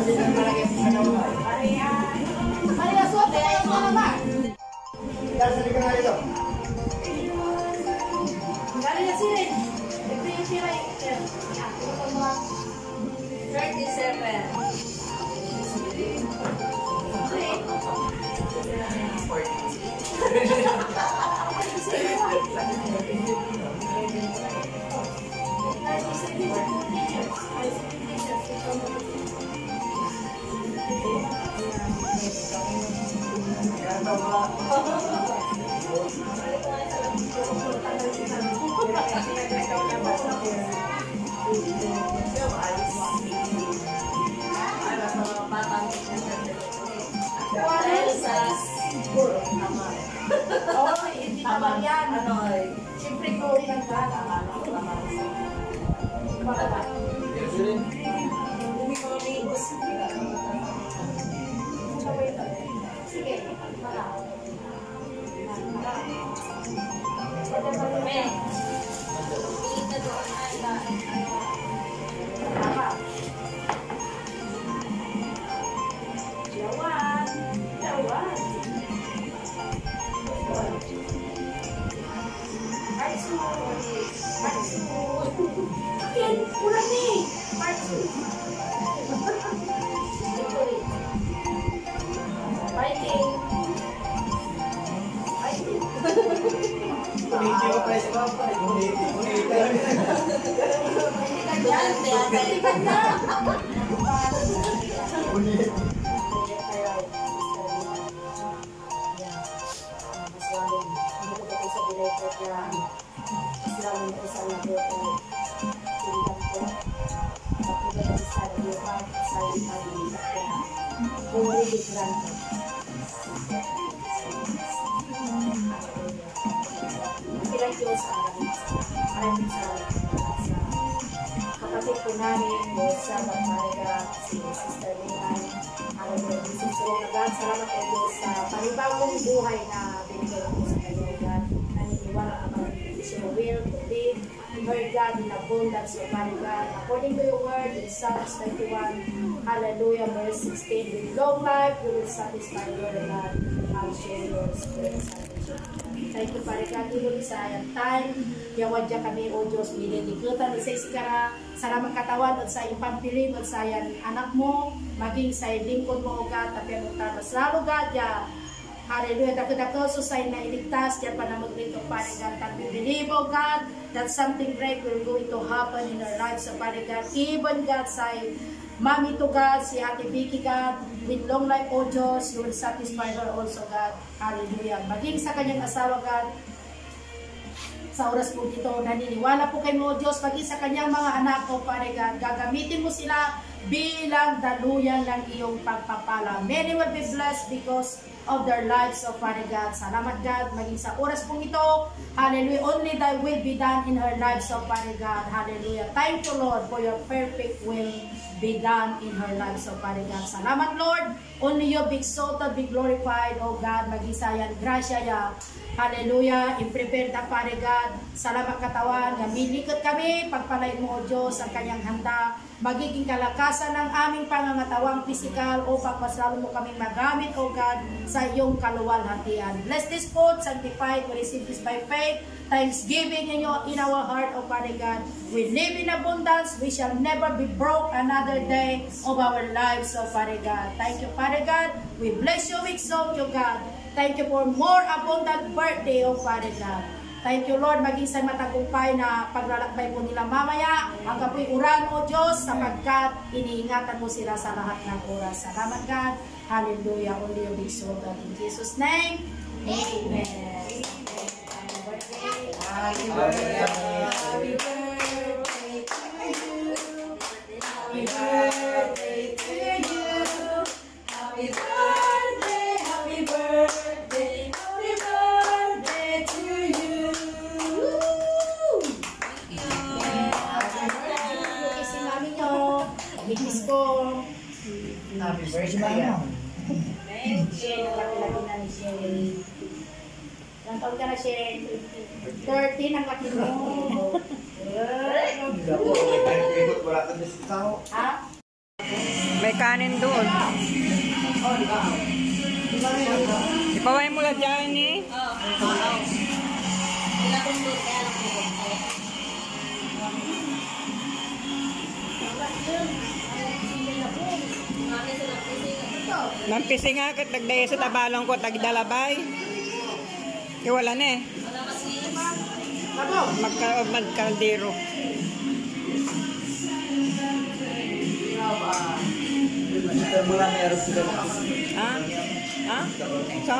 Kapatid po namin, sa Magmariga, si Sister Linan, salamat po Diyos sa panibagong buhay na binigyan po sa kayo, God. Naniniwala ka ba sa will to live, Lord God, in abundance of God. According to your word in Psalms 91, hallelujah, verse 16, with long life you will satisfy, Lord God, and share your spirit salvation. Thank you, Father God, even sa ayang time, yawad dyan kami, O Diyos, binilikutan, isa isikara, sa namang katawan, at sa impampiling, at sa ayang anak mo, maging sa lingkod mo, O God, tapi ang utanas. Lalo, God, ya, hallelujah, dako-dako, susay na iligtas, dyan pa na maglito, Father God, that we believe, O God, that something great will going to happen in our lives, O Father God, even, God, sa Mami to God, si Ate Vicky, God, with long life, O Diyos, you will satisfy her also, God. Hallelujah. Maging sa kanyang asawa, God, sa oras po dito, naniniwala po kayo, O Diyos, maging sa kanyang mga anak, O Father God, gagamitin mo sila bilang daluyan ng iyong pagpapala. Many will be blessed because of their lives, O Father God. Salamat, God, maging sa oras pong ito, hallelujah, only thy will be done in her lives, O Father God. Hallelujah. Thank you, Lord, for your perfect will be done in her life, so Father God. Salamat, Lord. Only you be exalted, be glorified, O God. Magisayan, grasya ya. Hallelujah. I-prepare na, Father God. Salamat katawan. Gamilikot kami. Pagpalain mo, O Diyos, ang kanyang handa. Magiging kalakasan ng aming pangangatawang pisikal o pagpaslalo mo kami magamit, O God, sa iyong kaluwalhatian. Bless this food, sanctified, we receive this by faith. Thanksgiving in our heart, O Father God. We live in abundance. We shall never be broke another day of our lives, O Father God. Thank you, Father God. We bless you, we exalt you, God. Thank you for more abundant birthday, O Father God. Thank you, Lord, maging sa matagumpay na paglalakbay po nila mamaya. Ang kapoy uran, O Diyos, sapagkat iniingatan mo sila sa lahat ng oras. Salamat, God. Hallelujah. Only you be exalted. In Jesus' name, amen. Happy birthday, happy birthday to you. Happy birthday to you. Happy birthday, happy birthday, happy birthday to you. Thank you. Happy birthday. Kasi mami nyo, higis ko. Happy birthday. Thank you. Laki-laki na ni Sherry. Ilang taon ka na, Sherry? 13 ang laki mo. Ha? May kanin doon. Ipaway mo lang dyan eh. Oo. Wala kong doon, kaya lang po. Nampisi nga kat nagdaya sa tabalong ko tagdalabay. Wala na eh. Magkaldero. Ha? Ha? So?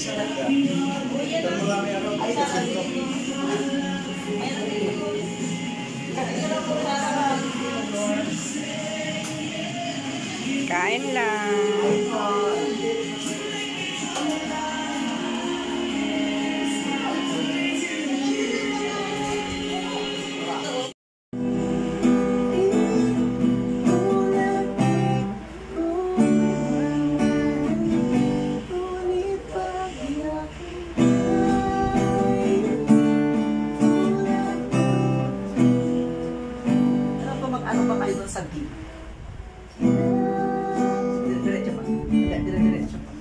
Kain lang. Ano ba kayo doon sa gig? Diretso pa. Diretso pa.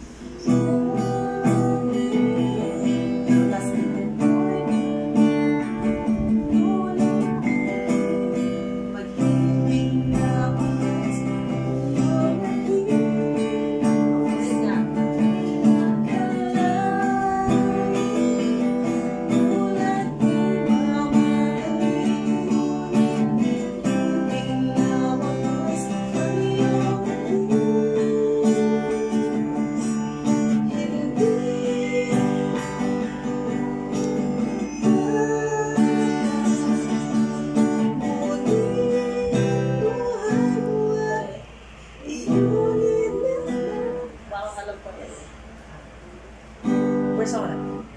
Where's our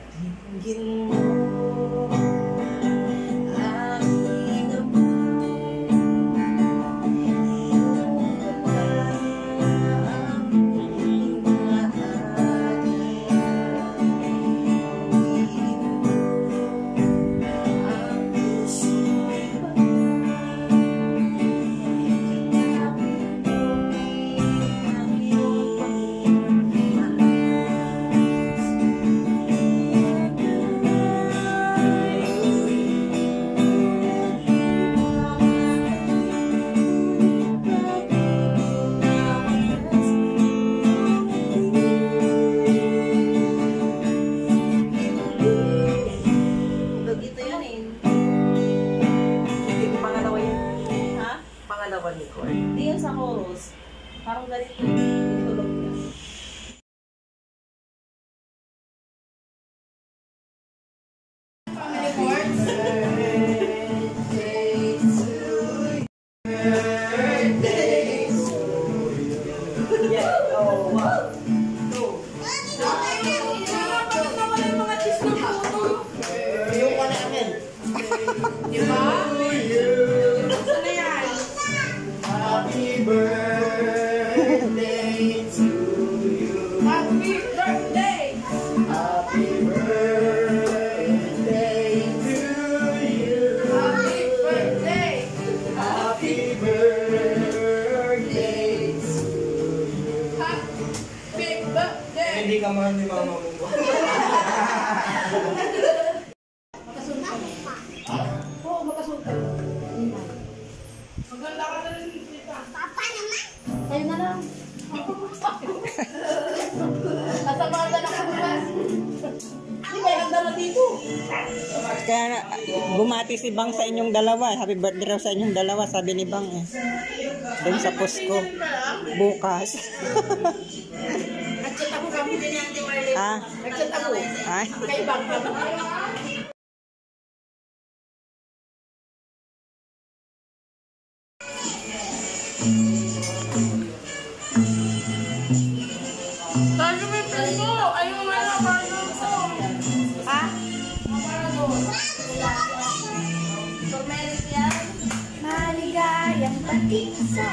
Hindi yan sa chorus. Parang ganito yung tulog niya. Happy birthday to you. Happy birthday. Happy birthday to you. Happy birthday. Happy birthday to you. Happy birthday. Hindi ka man ni mama mo. Makasunta. Oo, makasunta. Maganda ka na rin. Papa naman. Kayo na lang. Nasa mga na kabukas. Hindi may handa na dito. Kaya bumati si Bang sa inyong dalawa. Happy birthday raw sa inyong dalawa, sabi ni Bang eh. Doon sa Costco. Bukas. Nag-chat ako kami din yan, Marlene. Ah? Nag-chat ako. Ay? Kay Bang. Tayo may friend mo! Ayaw mo na paano ko! Ha? Maligayang patinso.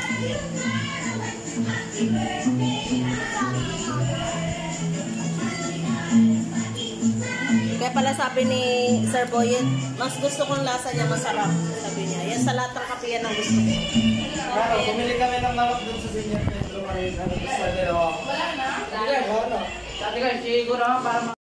Kaya Kaya pala sabi ni Sir Boyet, mas gusto kong lasa niya masarap. Sabi niya, yan sa lahat ng kape yan ang gusto ko. Claro, bumili kami ng manok doon sa Senior Pedro Marina. Wala na. Wala na. Sabi ko, siguro para